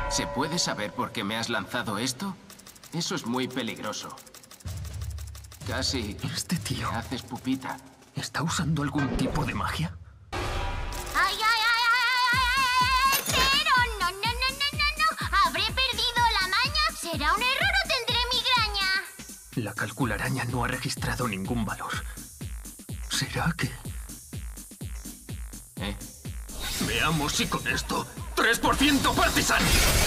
¿Se puede saber por qué me has lanzado esto? Eso es muy peligroso. Casi... Este tío me haces pupita. ¿está usando algún tipo de magia? ¡Ay, ay, ay, ay, ay, ay! ¡Pero no, no, no, no, no, no! ¿Habré perdido la maña? ¿Será un error o tendré migraña? La calcularaña no ha registrado ningún valor. ¿Será que...? ¿Eh? Veamos si con esto... ¡3% Partisan!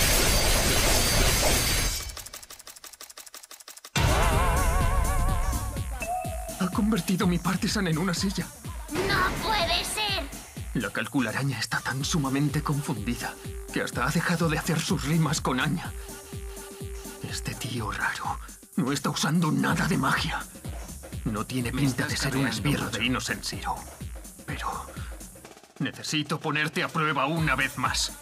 Ha convertido mi Partisan en una silla. ¡No puede ser! La calcularaña está tan sumamente confundida que hasta ha dejado de hacer sus rimas con Anya. Este tío raro no está usando nada de magia. No tiene pinta de ser un esbirro de Innocent Zero. Pero necesito ponerte a prueba una vez más.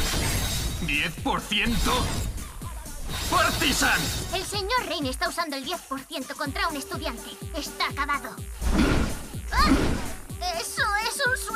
¡10% Partisan! El señor Rain está usando el 10% contra un estudiante. Está acabado. ¡Ah! ¡Eso es un